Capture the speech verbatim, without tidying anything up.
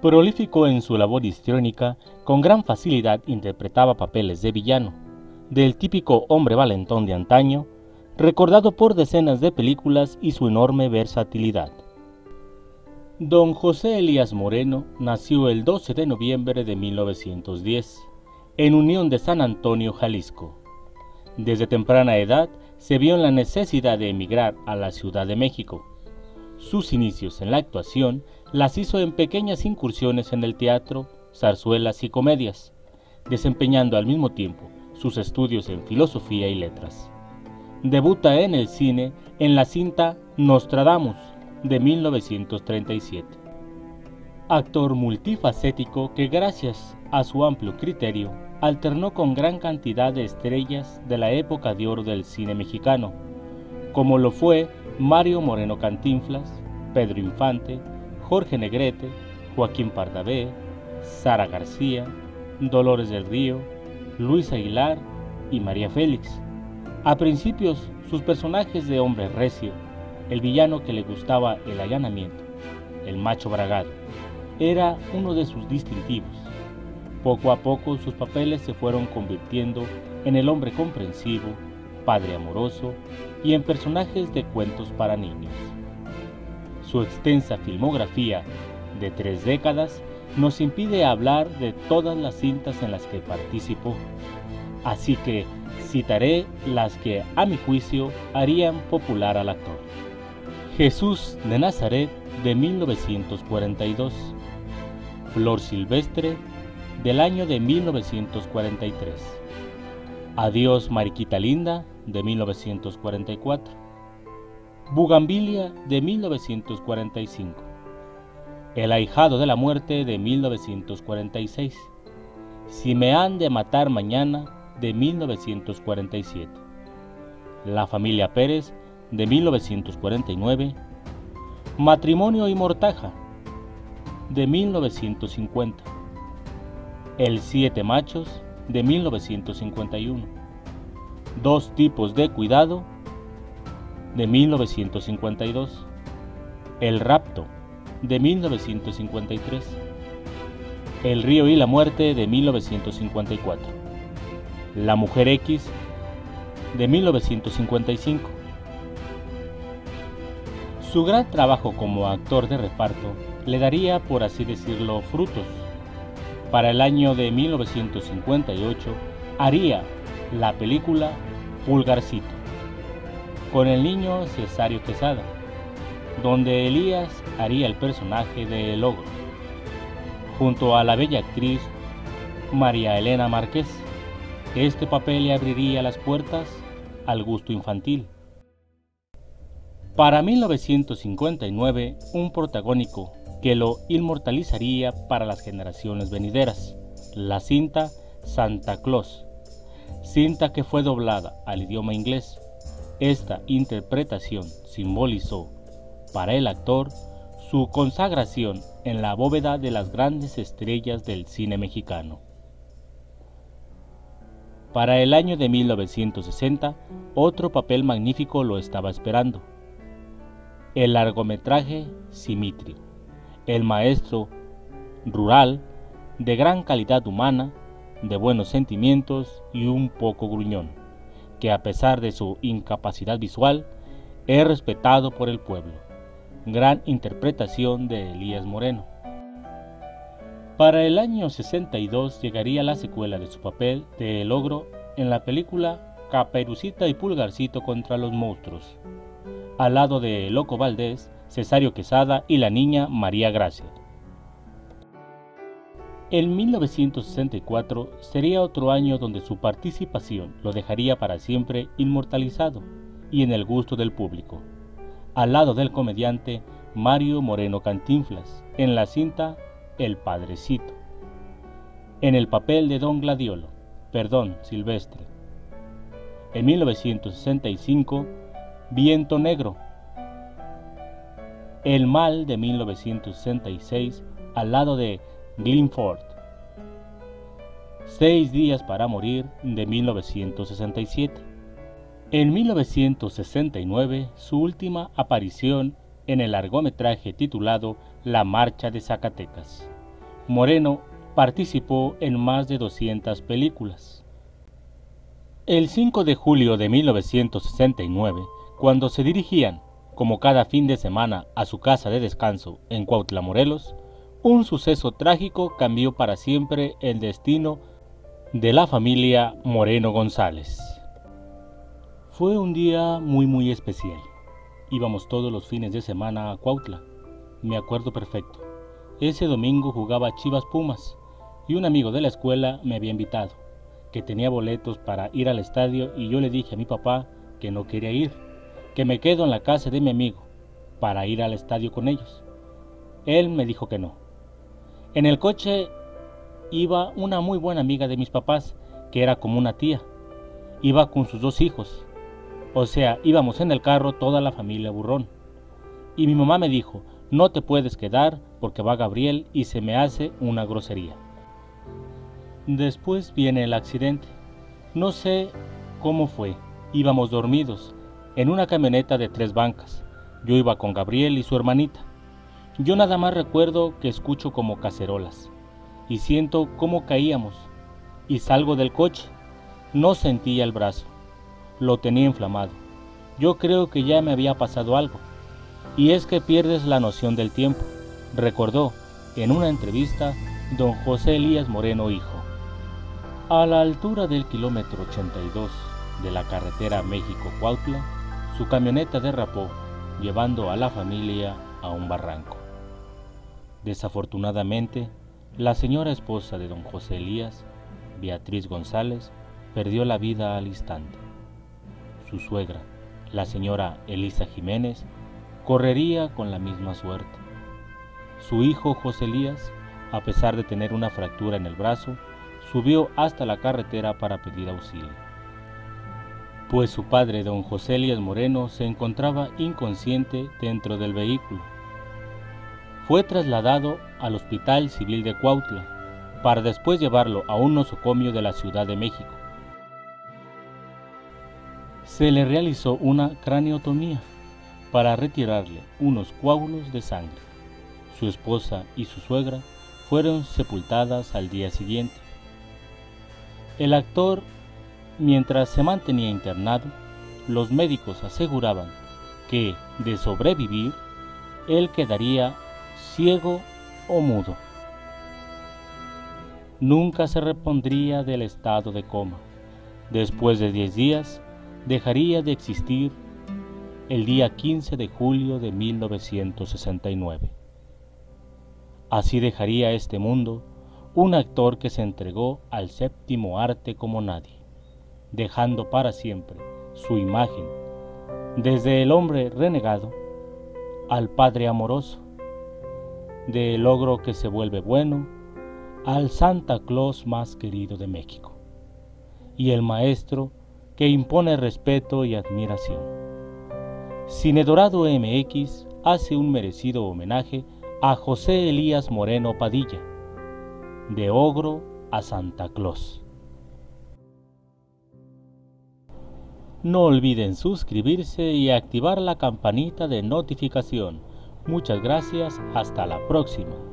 Prolífico en su labor histriónica, con gran facilidad interpretaba papeles de villano, del típico hombre valentón de antaño, recordado por decenas de películas y su enorme versatilidad. Don José Elías Moreno nació el doce de noviembre de mil novecientos diez, en Unión de San Antonio, Jalisco. Desde temprana edad se vio en la necesidad de emigrar a la Ciudad de México. Sus inicios en la actuación las hizo en pequeñas incursiones en el teatro, zarzuelas y comedias, desempeñando al mismo tiempo sus estudios en filosofía y letras. Debuta en el cine en la cinta Nostradamus de mil novecientos treinta y siete. Actor multifacético que gracias a su amplio criterio alternó con gran cantidad de estrellas de la época de oro del cine mexicano, como lo fue Mario Moreno Cantinflas, Pedro Infante, Jorge Negrete, Joaquín Pardavé, Sara García, Dolores del Río, Luis Aguilar y María Félix. A principios, sus personajes de hombre recio, el villano que le gustaba el allanamiento, el macho bragado, era uno de sus distintivos. Poco a poco sus papeles se fueron convirtiendo en el hombre comprensivo, padre amoroso y en personajes de cuentos para niños. Su extensa filmografía de tres décadas nos impide hablar de todas las cintas en las que participó, así que citaré las que, a mi juicio, harían popular al actor. Jesús de Nazaret de mil novecientos cuarenta y dos, Flor Silvestre del año de mil novecientos cuarenta y tres, Adiós Mariquita Linda de mil novecientos cuarenta y cuatro, Bugambilia de mil novecientos cuarenta y cinco, El ahijado de la muerte de mil novecientos cuarenta y seis, Si me han de matar mañana de mil novecientos cuarenta y siete, La familia Pérez de mil novecientos cuarenta y nueve, Matrimonio y mortaja de mil novecientos cincuenta, El siete machos de mil novecientos cincuenta y uno, Dos tipos de cuidado de mil novecientos cincuenta y dos, El rapto de mil novecientos cincuenta y tres, El río y la muerte de mil novecientos cincuenta y cuatro, La mujer X de mil novecientos cincuenta y cinco. Su gran trabajo como actor de reparto le daría, por así decirlo, frutos. Para el año de mil novecientos cincuenta y ocho haría la película Pulgarcito, con el niño Cesario Quesada, donde Elías haría el personaje de El Ogro, junto a la bella actriz María Elena Márquez. Este papel le abriría las puertas al gusto infantil. Para mil novecientos cincuenta y nueve, un protagónico que lo inmortalizaría para las generaciones venideras, la cinta Santa Claus, cinta que fue doblada al idioma inglés. Esta interpretación simbolizó para el actor su consagración en la bóveda de las grandes estrellas del cine mexicano. Para el año de mil novecientos sesenta, otro papel magnífico lo estaba esperando: el largometraje Simitrio, el maestro rural de gran calidad humana, de buenos sentimientos y un poco gruñón, que a pesar de su incapacidad visual, es respetado por el pueblo. Gran interpretación de Elías Moreno. Para el año sesenta y dos llegaría la secuela de su papel de El Ogro en la película Caperucita y Pulgarcito contra los monstruos, al lado de Loco Valdés, Cesario Quesada y la niña María Gracia. En mil novecientos sesenta y cuatro sería otro año donde su participación lo dejaría para siempre inmortalizado y en el gusto del público, al lado del comediante Mario Moreno Cantinflas en la cinta El Padrecito, en el papel de Don Gladiolo, perdón, Silvestre. En mil novecientos sesenta y cinco, Viento Negro. El Mal de mil novecientos sesenta y seis, al lado de Glenn Ford. Seis días para morir de mil novecientos sesenta y siete. En mil novecientos sesenta y nueve, su última aparición en el largometraje titulado La Marcha de Zacatecas, Moreno participó en más de doscientas películas. El cinco de julio de mil novecientos sesenta y nueve, cuando se dirigían, como cada fin de semana, a su casa de descanso en Cuautla, Morelos, un suceso trágico cambió para siempre el destino de la familia Moreno González. Fue un día muy muy especial. Íbamos todos los fines de semana a Cuautla. Me acuerdo perfecto. Ese domingo jugaba Chivas Pumas y un amigo de la escuela me había invitado, que tenía boletos para ir al estadio, y yo le dije a mi papá que no quería ir, que me quedo en la casa de mi amigo para ir al estadio con ellos. Él me dijo que no. En el coche iba una muy buena amiga de mis papás, que era como una tía. Iba con sus dos hijos. O sea, íbamos en el carro toda la familia Burrón. Y mi mamá me dijo: no te puedes quedar porque va Gabriel y se me hace una grosería. Después viene el accidente. No sé cómo fue. Íbamos dormidos en una camioneta de tres bancas. Yo iba con Gabriel y su hermanita. Yo nada más recuerdo que escucho como cacerolas y siento cómo caíamos, y salgo del coche. No sentía el brazo, lo tenía inflamado. Yo creo que ya me había pasado algo, y es que pierdes la noción del tiempo, recordó en una entrevista don José Elías Moreno hijo. A la altura del kilómetro ochenta y dos de la carretera México-Cuautla, su camioneta derrapó, llevando a la familia a un barranco. Desafortunadamente, la señora esposa de don José Elías, Beatriz González, perdió la vida al instante. Su suegra, la señora Elisa Jiménez, correría con la misma suerte. Su hijo José Elías, a pesar de tener una fractura en el brazo, subió hasta la carretera para pedir auxilio, pues su padre, don José Elías Moreno, se encontraba inconsciente dentro del vehículo. Fue trasladado al Hospital Civil de Cuautla para después llevarlo a un nosocomio de la Ciudad de México. Se le realizó una craneotomía para retirarle unos coágulos de sangre. Su esposa y su suegra fueron sepultadas al día siguiente. El actor, mientras se mantenía internado, los médicos aseguraban que, de sobrevivir, él quedaría ciego o mudo. Nunca se repondría del estado de coma. Después de diez días, dejaría de existir el día quince de julio de mil novecientos sesenta y nueve. Así dejaría este mundo un actor que se entregó al séptimo arte como nadie, dejando para siempre su imagen, desde el hombre renegado al padre amoroso, del ogro que se vuelve bueno al Santa Claus más querido de México, y el maestro que impone respeto y admiración. Cine Dorado M X hace un merecido homenaje a José Elías Moreno Padilla, de ogro a Santa Claus. No olviden suscribirse y activar la campanita de notificación. Muchas gracias, hasta la próxima.